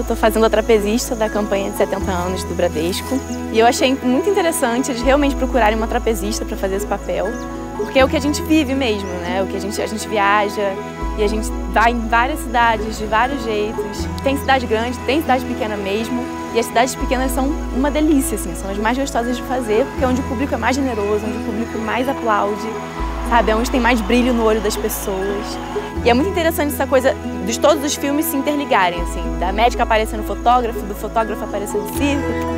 estou fazendo a trapezista da campanha de 70 anos do Bradesco. E eu achei muito interessante eles realmente procurarem uma trapezista para fazer esse papel, porque é o que a gente vive mesmo, né? O que a gente viaja e a gente vai em várias cidades, de vários jeitos. Tem cidade grande, tem cidade pequena mesmo. E as cidades pequenas são uma delícia, assim, são as mais gostosas de fazer, porque é onde o público é mais generoso, onde o público mais aplaude, sabe? É onde tem mais brilho no olho das pessoas. E é muito interessante essa coisa de todos os filmes se interligarem, assim, da médica aparecer no fotógrafo, do fotógrafo aparecer no circo.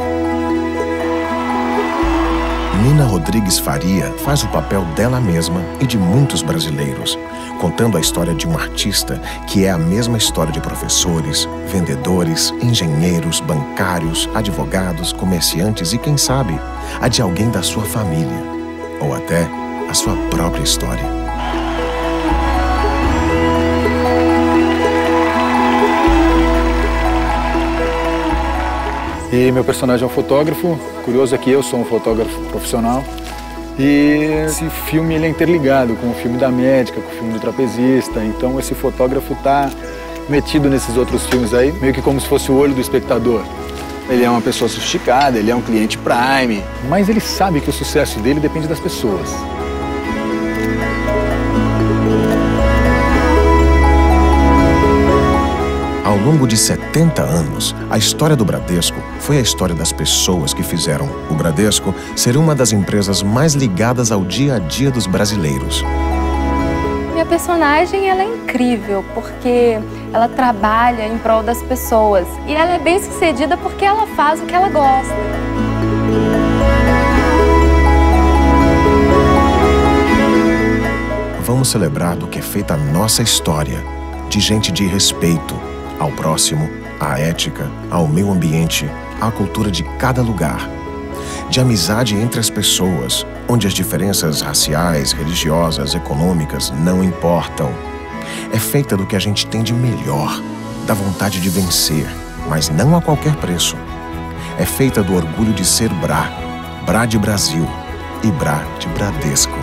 Nina Rodrigues Faria faz o papel dela mesma e de muitos brasileiros, contando a história de um artista que é a mesma história de professores, vendedores, engenheiros, bancários, advogados, comerciantes e, quem sabe, a de alguém da sua família, ou até a sua própria história. E meu personagem é um fotógrafo. Curioso é que eu sou um fotógrafo profissional. E esse filme ele é interligado com o filme da médica, com o filme do trapezista. Então esse fotógrafo está metido nesses outros filmes aí, meio que como se fosse o olho do espectador. Ele é uma pessoa sofisticada, ele é um cliente Prime, mas ele sabe que o sucesso dele depende das pessoas. Ao longo de 70 anos, a história do Bradesco foi a história das pessoas que fizeram o Bradesco ser uma das empresas mais ligadas ao dia a dia dos brasileiros. Minha personagem ela é incrível porque ela trabalha em prol das pessoas e ela é bem-sucedida porque ela faz o que ela gosta. Vamos celebrar do que é feita a nossa história, de gente de respeito ao próximo, à ética, ao meio ambiente, à cultura de cada lugar. De amizade entre as pessoas, onde as diferenças raciais, religiosas, econômicas não importam. É feita do que a gente tem de melhor, da vontade de vencer, mas não a qualquer preço. É feita do orgulho de ser Brá de Brasil e Brá de Bradesco.